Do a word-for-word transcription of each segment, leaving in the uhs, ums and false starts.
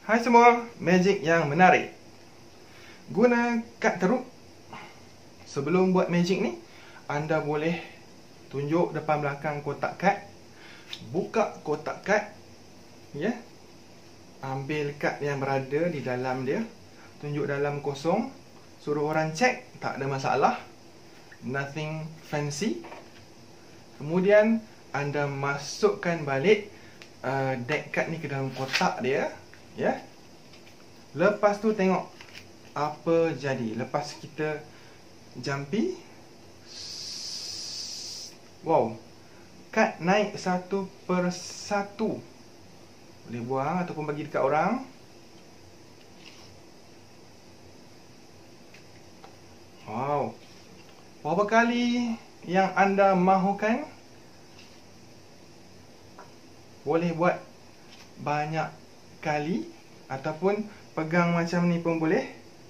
Hai semua, magic yang menarik. Guna kad teruk. Sebelum buat magic ni, anda boleh tunjuk depan belakang kotak kad, buka kotak kad, ya. Ambil kad yang berada di dalam dia, tunjuk dalam kosong, suruh orang cek, tak ada masalah. Nothing fancy. Kemudian anda masukkan balik uh, deck kad ni ke dalam kotak dia, ya. Lepas tu tengok apa jadi. Lepas kita jampi, wow, kad naik satu per satu. Boleh buang ataupun bagi dekat orang. Wow, berapa kali yang anda mahukan, boleh buat banyak kali, ataupun pegang macam ni pun boleh.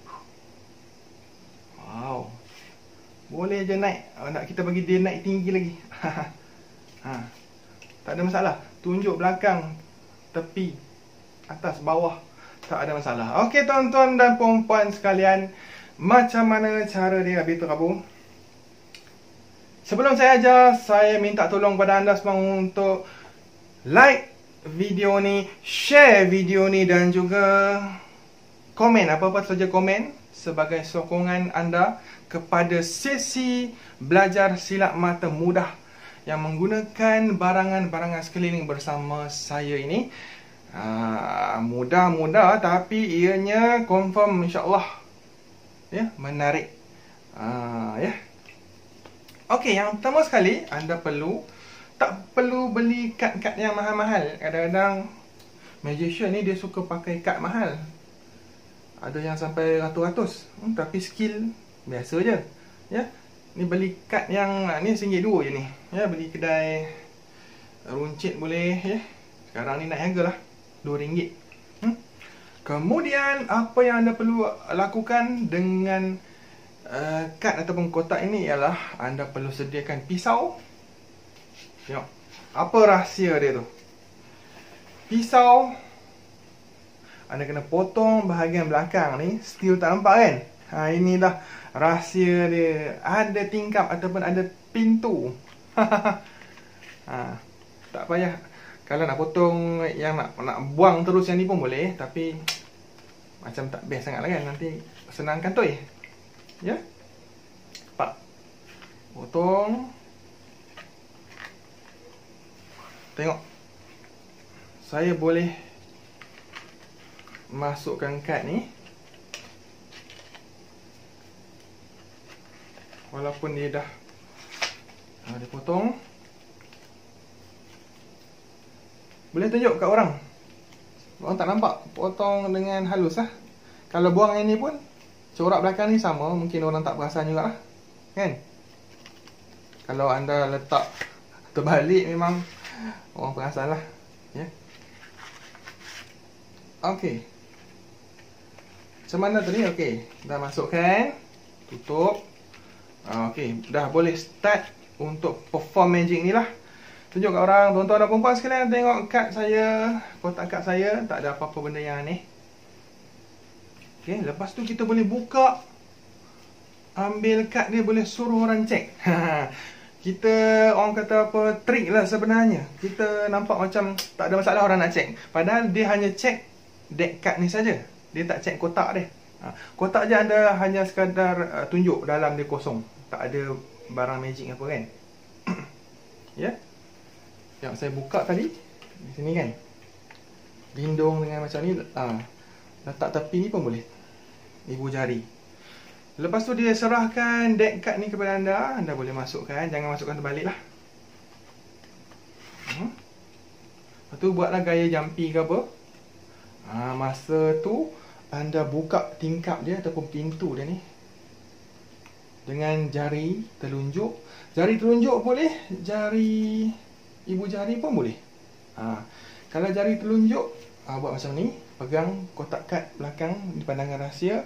Wow, boleh je naik. Nak kita bagi dia naik tinggi lagi. ha. Tak ada masalah. Tunjuk belakang, tepi, atas, bawah, tak ada masalah. Okey tuan-tuan dan puan-puan sekalian, macam mana cara dia habis terabur? Sebelum saya ajar, saya minta tolong pada anda semua untuk like video ni, share video ni, dan juga komen, apa-apa saja komen sebagai sokongan anda kepada sesi belajar silat mata mudah yang menggunakan barangan-barangan sekeliling bersama saya ini. Aa, mudah-mudah tapi ianya confirm insya-Allah ya, menarik. Aa, ya. Okey, yang pertama sekali anda perlu tak perlu beli kad-kad yang mahal-mahal. Kadang-kadang magician ni dia suka pakai kad mahal. Ada yang sampai ratus-ratus. Hmm, tapi skill biasa je. Ya. Ni beli kad yang ni RM satu dua je ni. Ya, beli kedai runcit boleh ya. Sekarang ni naik harga lah dua ringgit. Hmm. Kemudian apa yang anda perlu lakukan dengan uh, kad ataupun kotak ini ialah anda perlu sediakan pisau. Tengok, apa rahsia dia tu? Pisau, anda kena potong bahagian belakang ni. Still tak nampak kan? Ha, inilah rahsia dia. Ada tingkap ataupun ada pintu. ha, Tak payah. Kalau nak potong, yang nak nak buang terus yang ni pun boleh. Tapi macam tak best sangat lah kan. Nanti senang kantoi. Ya? Pak, potong. Tengok, saya boleh masukkan kad ni walaupun dia dah ha, dia potong. Boleh tunjuk kat orang, orang tak nampak. Potong dengan halus lah. Kalau buang yang ni pun, corak belakang ni sama, mungkin orang tak perasan juga lah kan. Kalau anda letak terbalik memang orang perasan lah ya. Okey, macam mana tadi? Okey, dah masukkan, tutup. Okey, dah boleh start untuk perform magic ni lah. Tunjuk kat orang, tuan-tuan dan perempuan sekalian, tengok kad saya, kotak kad saya, tak ada apa-apa benda yang aneh. Okey, lepas tu kita boleh buka, ambil kad dia, boleh suruh orang cek. Kita, orang kata apa, trik lah sebenarnya. Kita nampak macam tak ada masalah orang nak cek. Padahal dia hanya cek deck card ni saja. Dia tak cek kotak dia. Ha, kotak je anda hanya sekadar uh, tunjuk dalam dia kosong. Tak ada barang magic apa kan. Ya. Yang saya buka tadi, di sini kan. Lindung dengan macam ni. Ha, letak tepi ni pun boleh. Ibu jari. Lepas tu dia serahkan deck card ni kepada anda. Anda boleh masukkan. Jangan masukkan terbalik lah. hmm. Lepas tu buatlah gaya jampi ke apa. ha, Masa tu anda buka tingkap dia ataupun pintu dia ni dengan jari telunjuk. Jari telunjuk boleh, jari ibu jari pun boleh. ha, Kalau jari telunjuk, ha, buat macam ni. Pegang kotak kad belakang di pandangan rahsia.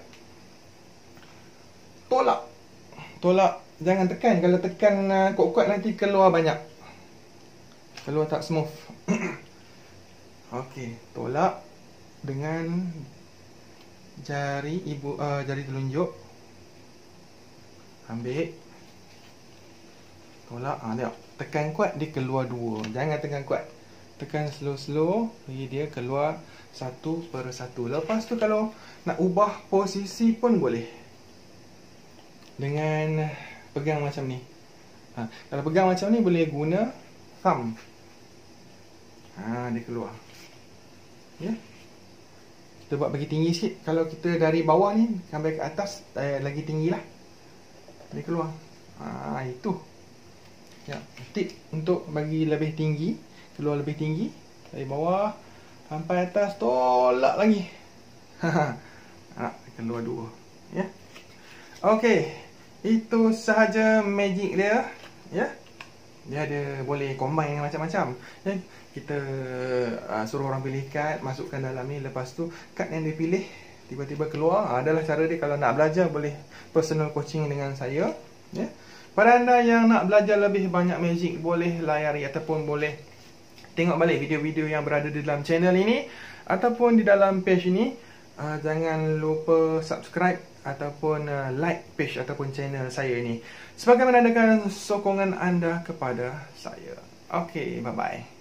Tolak. Tolak. Jangan tekan. Kalau tekan uh, kuat-kuat nanti keluar banyak. Keluar tak smooth. Okey. Tolak. dengan jari ibu uh, jari telunjuk. Ambil, tolak, ha, tengok. Tekan kuat, dia keluar dua. Jangan tekan kuat, tekan slow-slow, bagi dia keluar satu per satu. Lepas tu kalau nak ubah posisi pun boleh dengan pegang macam ni. Ha, kalau pegang macam ni boleh guna thumb. Ha, dia keluar. Ya. Kita buat bagi tinggi sikit. Kalau kita dari bawah ni sampai ke atas, eh, lagi tinggi lah. Dia keluar. Ha, itu. Ya, tip untuk bagi lebih tinggi, keluar lebih tinggi dari bawah sampai atas, tolak lagi. Ha, keluar dua. Ya. Okey, itu sahaja magic dia. Ya. Dia ada boleh combine macam-macam. Ya. Kita uh, suruh orang pilih kad, masukkan dalam ni, lepas tu kad yang dia pilih tiba-tiba keluar. Ha, adalah cara dia. Kalau nak belajar boleh personal coaching dengan saya. Ya. Pada anda yang nak belajar lebih banyak magic, boleh layari ataupun boleh tengok balik video-video yang berada di dalam channel ini ataupun di dalam page ini. Uh, jangan lupa subscribe ataupun uh, like page ataupun channel saya ini sebagai menandakan sokongan anda kepada saya. Okey, bye-bye.